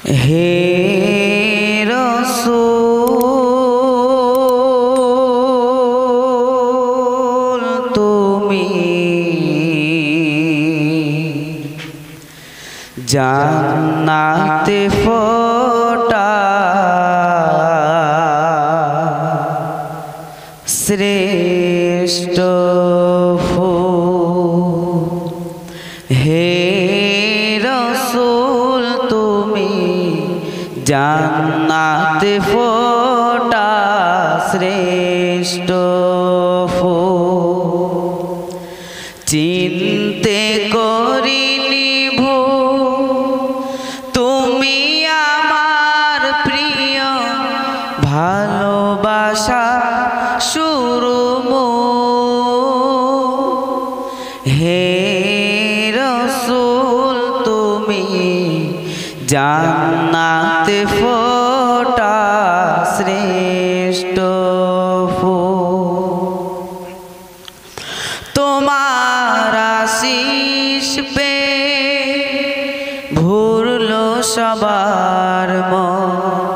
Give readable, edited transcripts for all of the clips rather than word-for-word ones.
হে রাসূল তুমি জান্নাতে ফোটা শ্রেষ্ঠ ফুল। হে রাসূল তুমি জান্নাতে ফোটা শ্রেষ্ঠ ফুল। চিনতে করিনি ভুল তুমি আমার প্রিয় ভালোবাসা শুরু হে রাসূল তুমি জান্নাতে ফোটা শ্রেষ্ঠ ফুল। তোমার আশিস পে ভরলো সবার মন,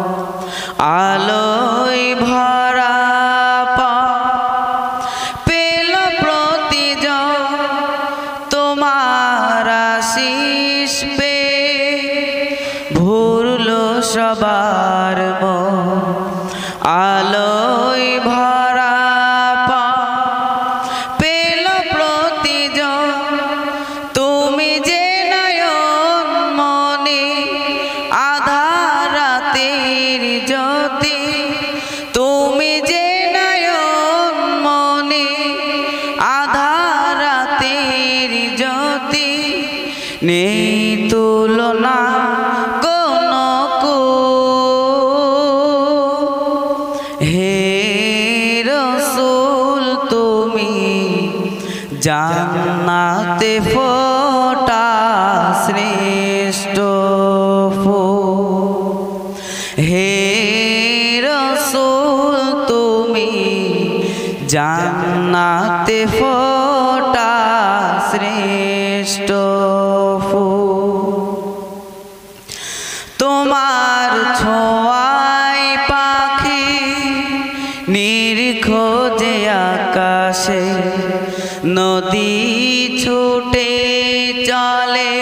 আলোয় ভরা পেল প্রতিজন। তোমার আশিস পে ভরলো সবার মন, আলোয় ভরা পেল প্রতিজন। তুমি যে নয়ন মনে আধার রাতের জ্যোতি, তুমি যে নয়ন মনে আধার রাতের জ্যোতি। নেই তুলনা কোনো কো। হে রাসূল তুমি জান্নাতে ফোটা শ্রেষ্ঠ ফুল। হে রাসূল তুমি জান্নাতে ফোটা শ্রেষ্ঠ ফুল। তোমার ছোঁয়ায় পাখি নির্খোঁজে আকাশে, নদী ছুটে চলে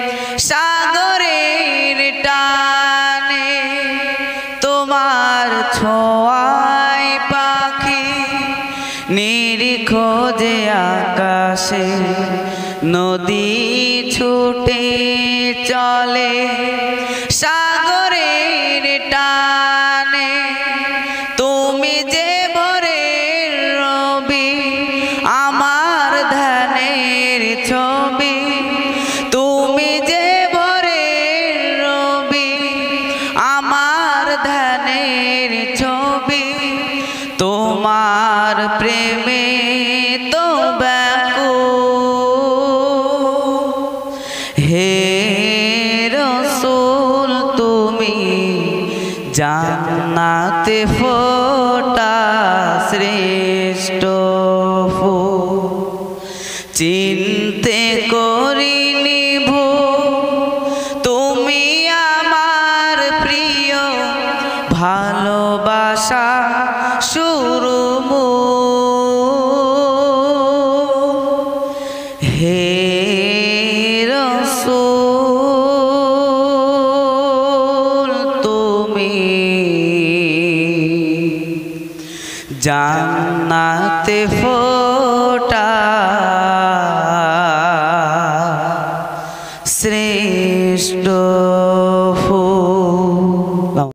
সাগরের টানে। তোমার ছোঁয়ায় পাখি নির্খোঁজে আকাশে, নদী ছুটে চলে সাগরের টানে। তুমি যে ভোরের রবি আমার ধ্যানের ছবি, তুমি যে ভোরের রবি আমার ধ্যানের ছবি। তোমার প্রেমে তো ব্যাকুল। হে রাসূল তুমি জান্নাতে ফোটা শ্রেষ্ঠ ফুল। চিনতে করিনি ভুল তুমি আমার প্রিয় ভালোবাসা শুরু হে রাসূল তুমি জান্নাতে ফোটা শ্রেষ্ঠ